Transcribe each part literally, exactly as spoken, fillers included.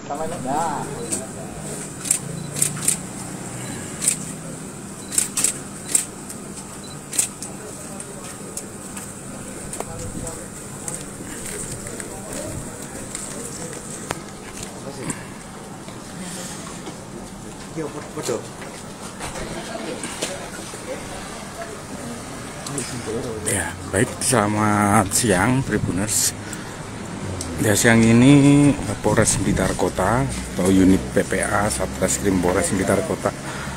Ya, baik, selamat siang Tribuners. Ya, siang ini Polres Blitar Kota atau unit P P A Satreskrim Polres Blitar Kota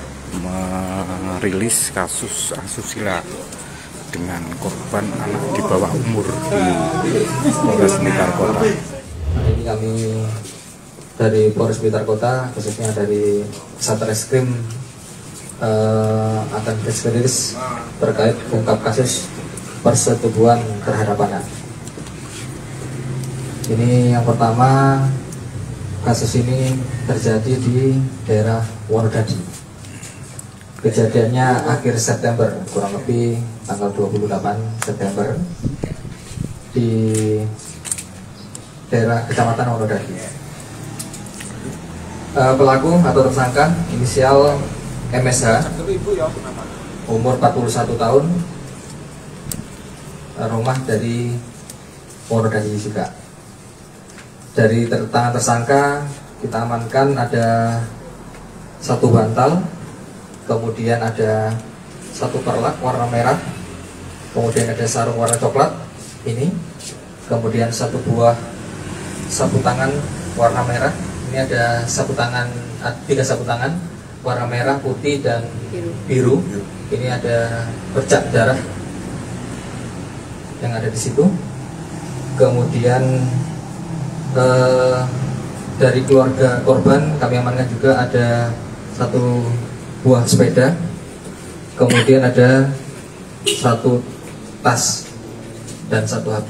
merilis kasus asusila dengan korban anak di bawah umur di Polres Blitar Kota. Ini kami dari Polres Blitar Kota, khususnya dari Satreskrim uh, akan rilis terkait ungkap kasus persetubuhan terhadap anak. Ini yang pertama, kasus ini terjadi di daerah Wonodadi. Kejadiannya akhir September, kurang lebih tanggal dua puluh delapan September di daerah Kecamatan Wonodadi. Uh, pelaku atau tersangka inisial M S H, umur empat puluh satu tahun, rumah dari Wonodadi juga. Dari tangan tersangka kita amankan ada satu bantal, kemudian ada satu perlak warna merah, kemudian ada sarung warna coklat ini, kemudian satu buah sapu tangan warna merah. Ini ada sapu tangan, tiga sapu tangan warna merah, putih, dan biru. Ini ada bercak darah yang ada di situ. Kemudian eh, dari keluarga korban kami amankan juga ada satu buah sepeda. Kemudian ada satu tas dan satu H P.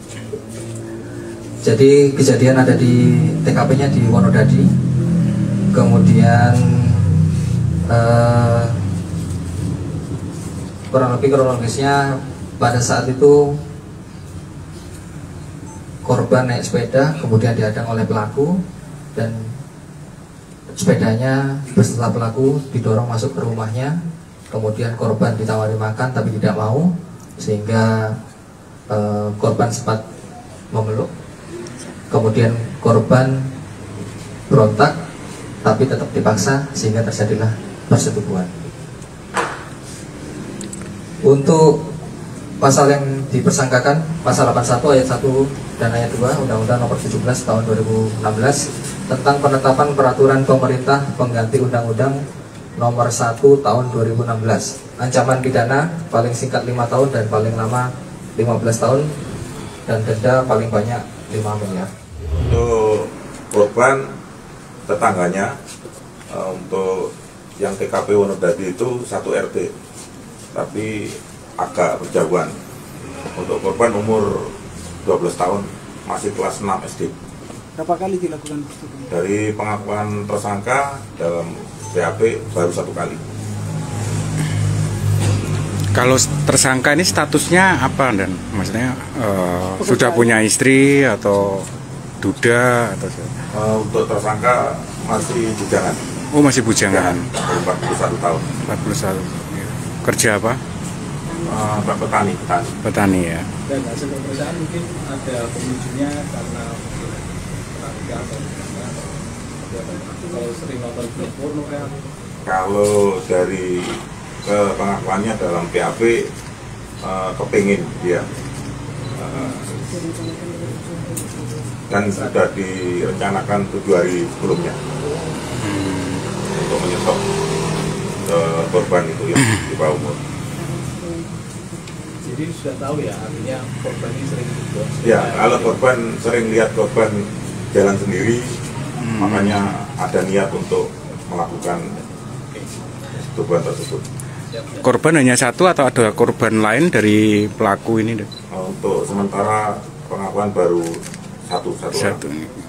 Jadi kejadian ada di T K P-nya di Wonodadi. Kemudian eh, kurang lebih kronologisnya pada saat itu korban naik sepeda, kemudian dihadang oleh pelaku dan sepedanya beserta pelaku didorong masuk ke rumahnya. Kemudian korban ditawari makan tapi tidak mau, sehingga eh, korban sempat memeluk. Kemudian korban berontak tapi tetap dipaksa sehingga terjadilah persetubuhan. Untuk pasal yang dipersangkakan, pasal delapan puluh satu ayat satu dan ayat dua Undang-Undang Nomor tujuh belas Tahun dua ribu enam belas tentang penetapan peraturan pemerintah pengganti Undang-Undang Nomor satu Tahun dua ribu enam belas. Ancaman pidana paling singkat lima tahun dan paling lama lima belas tahun, dan denda paling banyak lima miliar. Untuk korban tetangganya, untuk yang T K P Wonodadi itu satu R T, tapi agak berjauhan. Untuk korban umur dua belas tahun, masih kelas enam S D. Berapa kali dilakukan persetubuhan? Dari pengakuan tersangka dalam B A P baru satu kali. Kalau tersangka ini statusnya apa, dan maksudnya uh, sudah punya istri atau duda atau Uh, untuk tersangka masih bujangan. Oh, masih bujangan. empat puluh satu tahun. empat puluh satu. Kerja apa? Uh, petani, petani. Petani ya. Dan hasil pemeriksaan mungkin ada pemicunya karena pernah atau kalau sering nonton film porno kan. Kalau dari ke pengakuannya dalam P A P, uh, kepingin dia uh, dan sudah direncanakan tujuh hari sebelumnya hmm. untuk menyetop uh, korban itu yang di bawah umur. Jadi sudah tahu ya, artinya korban ini sering dibuat. Ya, kalau korban sering lihat korban jalan sendiri, hmm. makanya ada niat untuk melakukan persetubuhan tersebut. Korban hanya satu atau ada korban lain dari pelaku ini? Untuk sementara pengakuan baru satu satu, satu. Orang.